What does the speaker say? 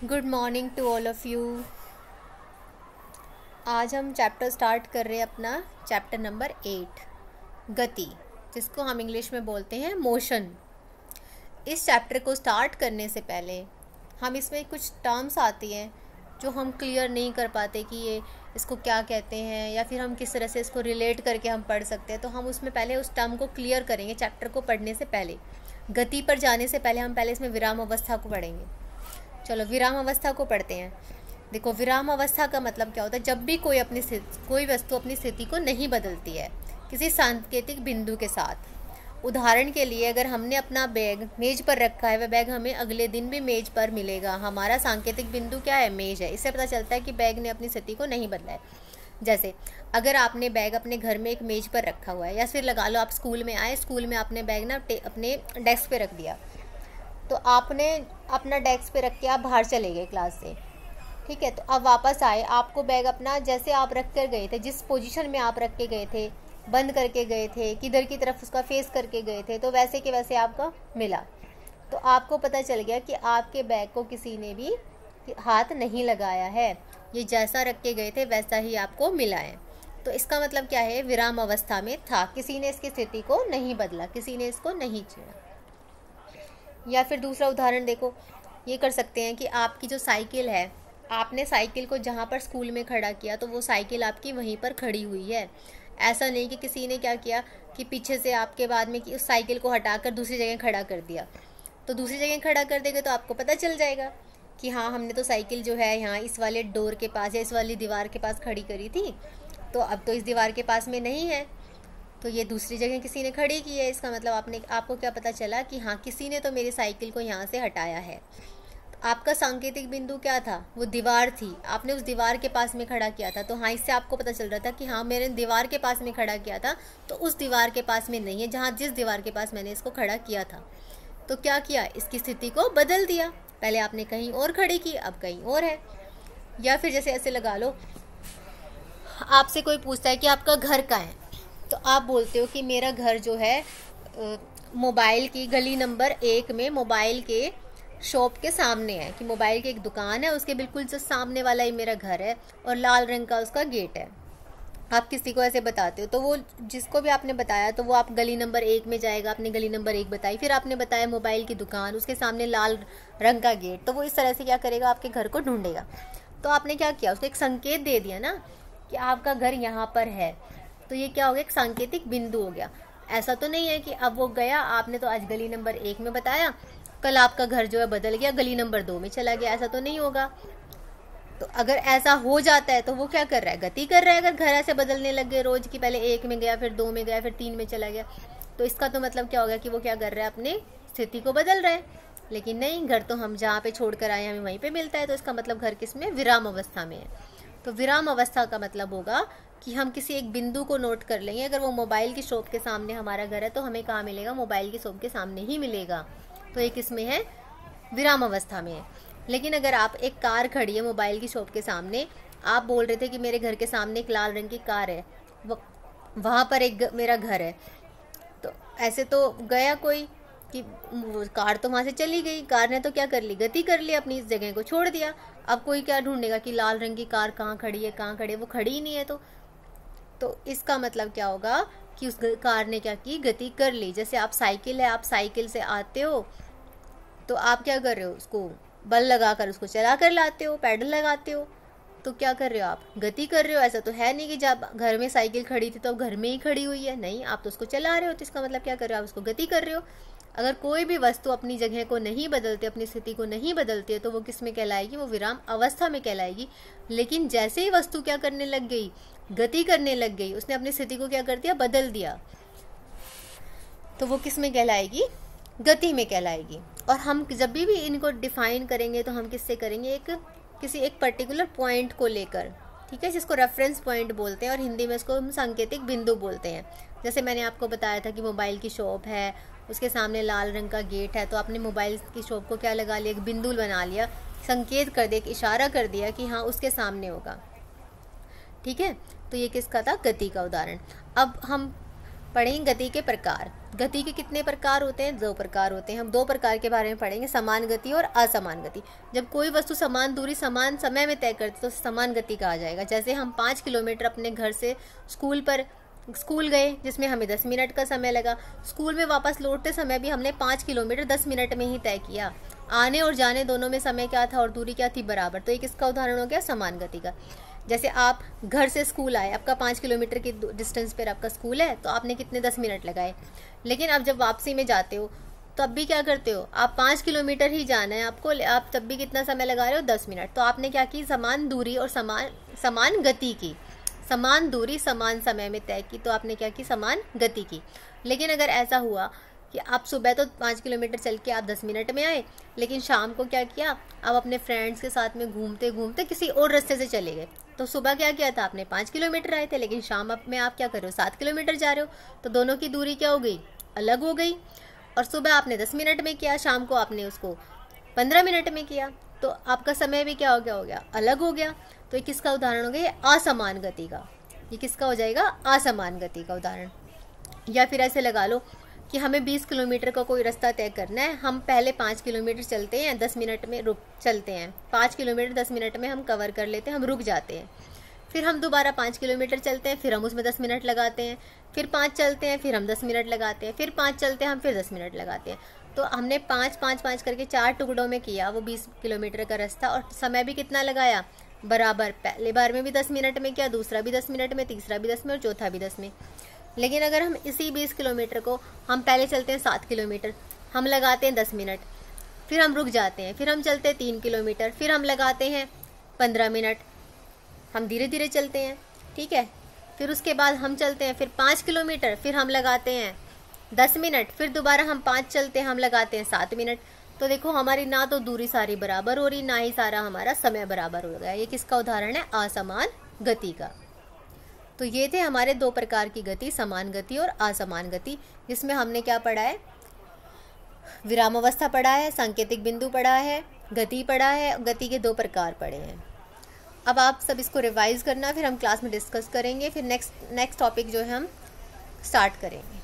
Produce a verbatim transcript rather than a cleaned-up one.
Good morning to all of you. आज हम chapter start कर रहे हैं अपना चैप्टर नंबर एट, गति, जिसको हम इंग्लिश में बोलते हैं मोशन। इस चैप्टर को स्टार्ट करने से पहले हम इसमें कुछ टर्म्स आती हैं जो हम क्लियर नहीं कर पाते कि ये इसको क्या कहते हैं या फिर हम किस तरह से इसको रिलेट करके हम पढ़ सकते हैं। तो हम उसमें पहले उस टर्म को क्लियर करेंगे चैप्टर को पढ़ने से पहले। गति पर जाने से पहले हम पहले इसमें विराम अवस्था को पढ़ेंगे। चलो विराम अवस्था को पढ़ते हैं। देखो, विराम अवस्था का मतलब क्या होता है? जब भी कोई अपनी कोई वस्तु अपनी स्थिति को नहीं बदलती है किसी सांकेतिक बिंदु के साथ। उदाहरण के लिए, अगर हमने अपना बैग मेज पर रखा है, वह बैग हमें अगले दिन भी मेज पर मिलेगा। हमारा सांकेतिक बिंदु क्या है? मेज है। इससे पता चलता है कि बैग ने अपनी स्थिति को नहीं बदला है। जैसे अगर आपने बैग अपने घर में एक मेज पर रखा हुआ है, या फिर लगा लो आप स्कूल में आए, स्कूल में आपने बैग ना अपने डेस्क पे रख दिया, तो आपने अपना डेस्क पे रख के आप बाहर चले गए क्लास से, ठीक है। तो अब वापस आए, आपको बैग अपना जैसे आप रख कर गए थे, जिस पोजीशन में आप रख के गए थे, बंद करके गए थे, किधर की तरफ उसका फेस करके गए थे, तो वैसे के वैसे आपका मिला। तो आपको पता चल गया कि आपके बैग को किसी ने भी हाथ नहीं लगाया है, ये जैसा रख के गए थे वैसा ही आपको मिला है। तो इसका मतलब क्या है? विराम अवस्था में था, किसी ने इसकी स्थिति को नहीं बदला, किसी ने इसको नहीं छेड़ा। या फिर दूसरा उदाहरण देखो, ये कर सकते हैं कि आपकी जो साइकिल है, आपने साइकिल को जहाँ पर स्कूल में खड़ा किया, तो वो साइकिल आपकी वहीं पर खड़ी हुई है। ऐसा नहीं कि किसी ने क्या किया कि पीछे से आपके बाद में कि उस साइकिल को हटाकर दूसरी जगह खड़ा कर दिया। तो दूसरी जगह खड़ा कर देंगे तो आपको पता चल जाएगा कि हाँ, हमने तो साइकिल जो है यहाँ इस वाले डोर के पास या इस वाली दीवार के पास खड़ी करी थी, तो अब तो इस दीवार के पास में नहीं है, तो ये दूसरी जगह किसी ने खड़ी की है। इसका मतलब आपने आपको क्या पता चला कि हाँ, किसी ने तो मेरी साइकिल को यहाँ से हटाया है। तो आपका सांकेतिक बिंदु क्या था? वो दीवार थी, आपने उस दीवार के पास में खड़ा किया था। तो हाँ, इससे आपको पता चल रहा था कि हाँ, मैंने दीवार के पास में खड़ा किया था, तो उस दीवार के पास में नहीं है जहाँ जिस दीवार के पास मैंने इसको खड़ा किया था। तो क्या किया? इसकी स्थिति को बदल दिया। पहले आपने कहीं और खड़ी की, अब कहीं और है। या फिर जैसे ऐसे लगा लो, आपसे कोई पूछता है कि आपका घर कहाँ है, तो आप बोलते हो कि मेरा घर जो है मोबाइल की गली नंबर एक में मोबाइल के शॉप के सामने है, कि मोबाइल की एक दुकान है, उसके बिल्कुल जो सामने वाला ही मेरा घर है और लाल रंग का उसका गेट है। आप किसी को ऐसे बताते हो, तो वो जिसको भी आपने बताया, तो वो आप गली नंबर एक में जाएगा, आपने गली नंबर एक बताई, फिर आपने बताया मोबाइल की दुकान, उसके सामने लाल रंग का गेट, तो वो इस तरह से क्या करेगा? आपके घर को ढूंढेगा। तो आपने क्या किया? उसको एक संकेत दे दिया ना कि आपका घर यहाँ पर है। तो ये क्या हो गया? एक सांकेतिक बिंदु हो गया। ऐसा तो नहीं है कि अब वो गया, आपने तो आज गली नंबर एक में बताया, कल आपका घर जो है बदल गया, गली नंबर दो में चला गया। ऐसा तो नहीं होगा। तो अगर ऐसा हो जाता है तो वो क्या कर रहा है? गति कर रहा है। अगर घर ऐसे बदलने लग गए रोज की, पहले एक में गया, फिर दो में गया, फिर तीन में चला गया, तो इसका तो मतलब क्या होगा कि वो क्या कर रहा है? अपनी स्थिति को बदल रहा है। लेकिन नहीं, घर तो हम जहाँ पे छोड़ कर आए हमें वहीं पे मिलता है। तो इसका मतलब घर किस में? विराम अवस्था में है। तो विराम अवस्था का मतलब होगा कि हम किसी एक बिंदु को नोट कर लेंगे। अगर वो मोबाइल की शॉप के सामने हमारा घर है, तो हमें कहाँ मिलेगा? मोबाइल की शॉप के सामने ही मिलेगा। तो ये किस में है? विराम अवस्था में है। लेकिन अगर आप एक कार खड़ी है मोबाइल की शॉप के सामने, आप बोल रहे थे कि मेरे घर के सामने एक लाल रंग की कार है, वहाँ पर एक मेरा घर है, तो ऐसे तो गया कोई कि कार तो वहाँ से चली गई, कार ने तो क्या कर ली? गति कर ली, अपनी इस जगह को छोड़ दिया। अब कोई क्या ढूंढेगा कि लाल रंग की कार कहाँ खड़ी है, कहाँ खड़ी है? वो खड़ी ही नहीं है। तो तो इसका मतलब क्या होगा कि उस कार ने क्या की? गति कर ली। जैसे आप साइकिल है, आप साइकिल से आते हो, तो आप क्या कर रहे हो? उसको बल लगाकर उसको चला कर लाते हो, पैडल लगाते हो, तो क्या कर रहे हो? आप गति कर रहे हो। ऐसा तो है नहीं कि जब घर में साइकिल खड़ी थी तो अब घर में ही खड़ी हुई है, नहीं, आप तो उसको चला रहे हो। तो इसका मतलब क्या कर रहे हो? आप उसको गति कर रहे हो। अगर कोई भी वस्तु अपनी जगह को नहीं बदलती, अपनी स्थिति को नहीं बदलती है, तो वो किस में कहलाएगी? वो विराम अवस्था में कहलाएगी। लेकिन जैसे ही वस्तु क्या करने लग गई? गति करने लग गई, उसने अपनी स्थिति को क्या कर दिया? बदल दिया, तो वो किस में कहलाएगी? गति में कहलाएगी। और हम जब भी भी इनको डिफाइन करेंगे तो हम किससे करेंगे? एक किसी एक पर्टिकुलर पॉइंट को लेकर, ठीक है, जिसको रेफरेंस पॉइंट बोलते हैं, और हिंदी में इसको हम सांकेतिक बिंदु बोलते हैं। जैसे मैंने आपको बताया था कि मोबाइल की शॉप है, उसके सामने लाल रंग का गेट है, तो आपने मोबाइल की शॉप को क्या लगा लिया? एक बिंदु बना लिया, संकेत कर दिया, एक इशारा कर दिया कि हाँ, उसके सामने होगा, ठीक है। तो ये किसका था? गति का उदाहरण। अब हम पढ़ेंगे गति के प्रकार। गति के कितने प्रकार होते हैं? दो प्रकार होते हैं। हम दो प्रकार के बारे में पढ़ेंगे, समान गति और असमान गति। जब कोई वस्तु समान दूरी समान समय में तय करती तो समान गति कहा जाएगा। जैसे हम पाँच किलोमीटर अपने घर से स्कूल पर स्कूल गए, जिसमें हमें दस मिनट का समय लगा। स्कूल में वापस लौटते समय भी हमने पाँच किलोमीटर दस मिनट में ही तय किया। आने और जाने दोनों में समय क्या था और दूरी क्या थी? बराबर। तो ये किसका उदाहरण हो गया? समान गति का। जैसे आप घर से स्कूल आए, आपका पाँच किलोमीटर की डिस्टेंस पर आपका स्कूल है, तो आपने कितने दस मिनट लगाए। लेकिन अब जब वापसी में जाते हो तब भी क्या करते हो? आप पाँच किलोमीटर ही जाना है आपको, आप तब भी कितना समय लगा रहे हो? दस मिनट। तो आपने क्या की? समान दूरी और समान समान गति की। समान दूरी समान समय में तय की, तो आपने क्या की? समान गति की। लेकिन अगर ऐसा हुआ कि आप सुबह तो पाँच किलोमीटर चल के आप दस मिनट में आए, लेकिन शाम को क्या किया? आप अपने फ्रेंड्स के साथ में घूमते घूमते किसी और रास्ते से चले गए। तो सुबह क्या किया था? आपने पाँच किलोमीटर आए थे, लेकिन शाम में आप क्या कर रहे हो? सात किलोमीटर जा रहे हो। तो दोनों की दूरी क्या हो गई? अलग हो गई। और सुबह आपने दस मिनट में किया, शाम को आपने उसको पंद्रह मिनट में किया, तो आपका समय भी क्या हो गया? हो गया अलग हो गया। तो ये किसका उदाहरण हो गया? असमान गति का। ये किसका हो जाएगा? असमान गति का उदाहरण। या फिर ऐसे लगा लो कि हमें बीस किलोमीटर का कोई रास्ता तय करना है। हम पहले पाँच किलोमीटर चलते हैं, दस मिनट में रुक चलते हैं। पाँच किलोमीटर दस मिनट में हम कवर कर लेते हैं, हम रुक जाते हैं। फिर हम दोबारा पाँच किलोमीटर चलते हैं, फिर हम उसमें दस मिनट लगाते हैं। फिर पाँच चलते हैं, फिर हम दस मिनट लगाते हैं। फिर पाँच चलते हैं, हम फिर दस मिनट लगाते हैं। तो हमने पाँच पाँच पाँच करके चार टुकड़ों में किया वो बीस किलोमीटर का रास्ता, और समय भी कितना लगाया? बराबर। पहले बार में भी दस मिनट में किया, दूसरा भी दस मिनट में, तीसरा भी दस में और चौथा भी दस में। लेकिन अगर हम इसी बीस किलोमीटर को, हम पहले चलते हैं सात किलोमीटर, हम लगाते हैं दस मिनट, फिर हम रुक जाते हैं, फिर हम चलते हैं तीन किलोमीटर, फिर हम लगाते हैं पंद्रह मिनट। हम धीरे धीरे चलते हैं, ठीक है। फिर उसके बाद हम चलते हैं फिर पाँच किलोमीटर, फिर हम लगाते हैं दस मिनट, फिर दोबारा हम पाँच चलते हैं, हम लगाते हैं सात मिनट। तो देखो हमारी ना तो दूरी सारी बराबर हो रही, ना ही सारा हमारा समय बराबर हो गया। ये किसका उदाहरण है? असमान गति का। तो ये थे हमारे दो प्रकार की गति, समान गति और असमान गति, जिसमें हमने क्या पढ़ा है? विराम अवस्था पढ़ा है, सांकेतिक बिंदु पढ़ा है, गति पढ़ा है, गति के दो प्रकार पढ़े हैं। अब आप सब इसको रिवाइज करना, फिर हम क्लास में डिस्कस करेंगे, फिर नेक्स्ट नेक्स्ट टॉपिक जो है हम स्टार्ट करेंगे।